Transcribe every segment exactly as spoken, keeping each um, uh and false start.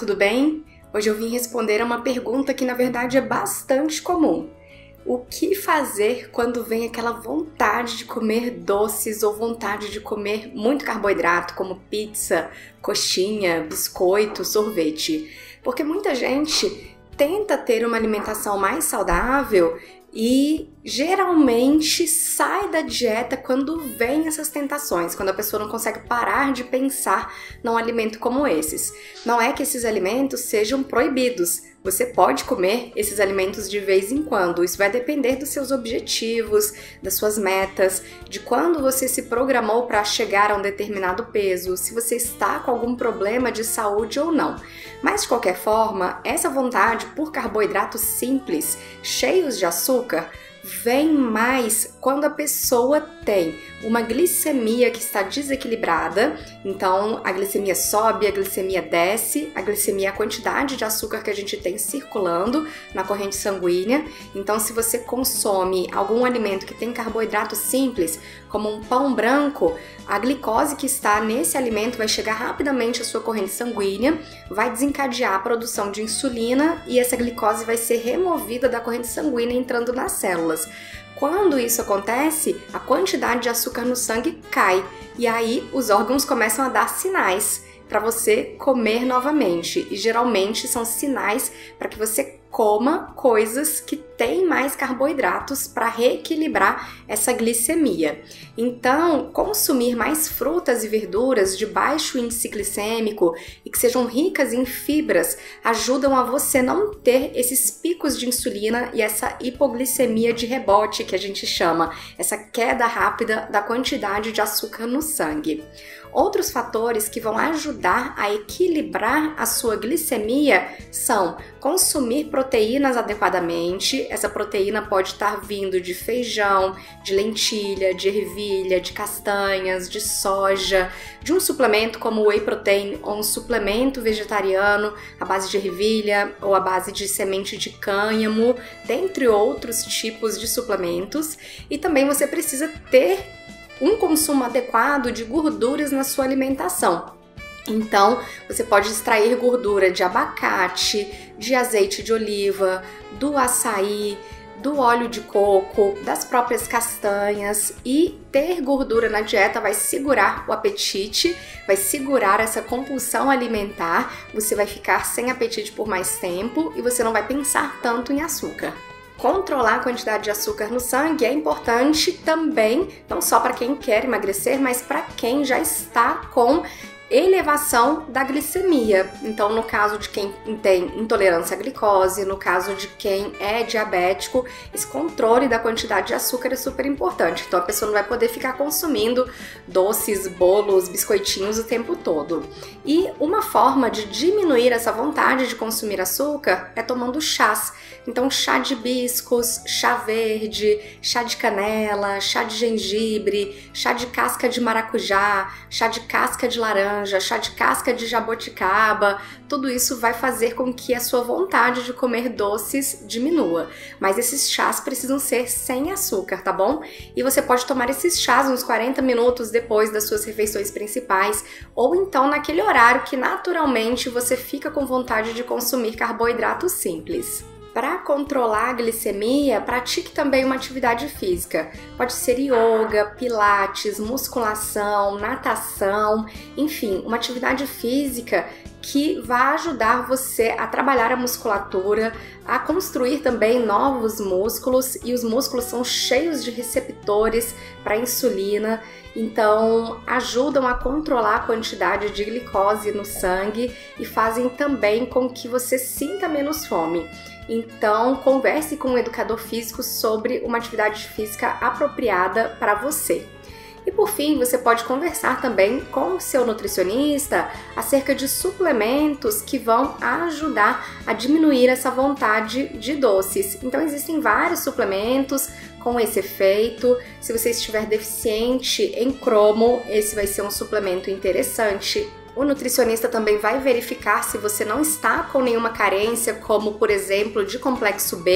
tudo bem? Hoje eu vim responder a uma pergunta que na verdade é bastante comum. O que fazer quando vem aquela vontade de comer doces ou vontade de comer muito carboidrato, como pizza, coxinha, biscoito, sorvete? Porque muita gente tenta ter uma alimentação mais saudável e geralmente sai da dieta quando vem essas tentações, quando a pessoa não consegue parar de pensar num alimento como esses. Não é que esses alimentos sejam proibidos, você pode comer esses alimentos de vez em quando, isso vai depender dos seus objetivos, das suas metas, de quando você se programou para chegar a um determinado peso, se você está com algum problema de saúde ou não. Mas de qualquer forma, essa vontade por carboidratos simples, cheios de açúcar, vem mais quando a pessoa tem uma glicemia que está desequilibrada. Então a glicemia sobe, a glicemia desce, a glicemia é a quantidade de açúcar que a gente tem circulando na corrente sanguínea. Então se você consome algum alimento que tem carboidrato simples, como um pão branco, a glicose que está nesse alimento vai chegar rapidamente à sua corrente sanguínea, vai desencadear a produção de insulina e essa glicose vai ser removida da corrente sanguínea entrando nas células. Quando isso acontece, a quantidade de açúcar no sangue cai e aí os órgãos começam a dar sinais para você comer novamente. E geralmente são sinais para que você coma coisas que têm mais carboidratos para reequilibrar essa glicemia. Então, consumir mais frutas e verduras de baixo índice glicêmico e que sejam ricas em fibras ajudam a você não ter esses picos de insulina e essa hipoglicemia de rebote que a gente chama, essa queda rápida da quantidade de açúcar no sangue. Outros fatores que vão ajudar a equilibrar a sua glicemia são consumir proteínas adequadamente. Essa proteína pode estar vindo de feijão, de lentilha, de ervilha, de castanhas, de soja, de um suplemento como o whey protein ou um suplemento vegetariano à base de ervilha ou à base de semente de cânhamo, dentre outros tipos de suplementos. E também você precisa ter um consumo adequado de gorduras na sua alimentação. Então, você pode extrair gordura de abacate, de azeite de oliva, do açaí, do óleo de coco, das próprias castanhas, e ter gordura na dieta vai segurar o apetite, vai segurar essa compulsão alimentar, você vai ficar sem apetite por mais tempo e você não vai pensar tanto em açúcar. Controlar a quantidade de açúcar no sangue é importante também, não só para quem quer emagrecer, mas para quem já está com elevação da glicemia. Então, no caso de quem tem intolerância à glicose, no caso de quem é diabético, esse controle da quantidade de açúcar é super importante. Então, a pessoa não vai poder ficar consumindo doces, bolos, biscoitinhos o tempo todo. E uma forma de diminuir essa vontade de consumir açúcar é tomando chás. Então, chá de hibiscos, chá verde, chá de canela, chá de gengibre, chá de casca de maracujá, chá de casca de laranja, chá de casca de jaboticaba, tudo isso vai fazer com que a sua vontade de comer doces diminua. Mas esses chás precisam ser sem açúcar, tá bom? E você pode tomar esses chás uns quarenta minutos depois das suas refeições principais, ou então naquele horário que naturalmente você fica com vontade de consumir carboidratos simples. Para controlar a glicemia, pratique também uma atividade física. Pode ser yoga, pilates, musculação, natação, enfim, uma atividade física que vai ajudar você a trabalhar a musculatura, a construir também novos músculos, e os músculos são cheios de receptores para insulina, então ajudam a controlar a quantidade de glicose no sangue e fazem também com que você sinta menos fome. Então, converse com um educador físico sobre uma atividade física apropriada para você. E por fim, você pode conversar também com o seu nutricionista acerca de suplementos que vão ajudar a diminuir essa vontade de doces. Então existem vários suplementos com esse efeito. Se você estiver deficiente em cromo, esse vai ser um suplemento interessante. O nutricionista também vai verificar se você não está com nenhuma carência, como por exemplo de complexo B,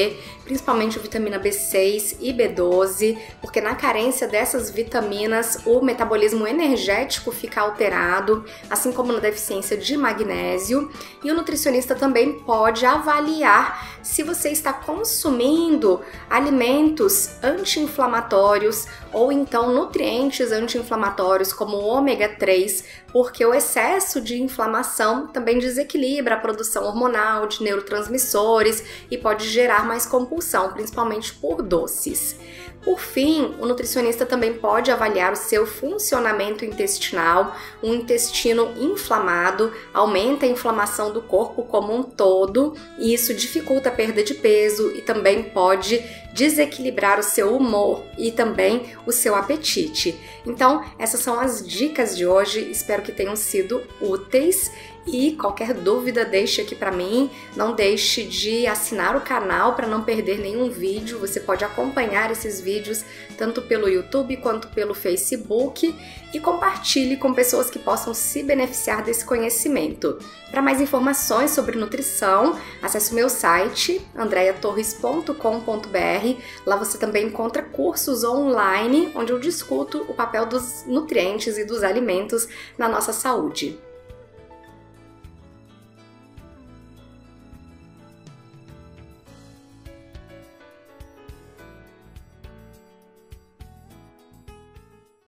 principalmente vitamina B seis e B doze, porque na carência dessas vitaminas o metabolismo energético fica alterado, assim como na deficiência de magnésio. E o nutricionista também pode avaliar se você está consumindo alimentos anti-inflamatórios ou então nutrientes anti-inflamatórios como o ômega três, porque o excesso de inflamação também desequilibra a produção hormonal de neurotransmissores e pode gerar mais compulsão, principalmente por doces. Por fim, o nutricionista também pode avaliar o seu funcionamento intestinal. Um intestino inflamado aumenta a inflamação do corpo como um todo, e isso dificulta a perda de peso e também pode desequilibrar o seu humor e também o seu apetite. Então, essas são as dicas de hoje, espero que tenham sido úteis. E qualquer dúvida deixe aqui para mim, não deixe de assinar o canal para não perder nenhum vídeo. Você pode acompanhar esses vídeos tanto pelo YouTube quanto pelo Facebook e compartilhe com pessoas que possam se beneficiar desse conhecimento. Para mais informações sobre nutrição, acesse o meu site andrea torres ponto com ponto br. Lá você também encontra cursos online onde eu discuto o papel dos nutrientes e dos alimentos na nossa saúde.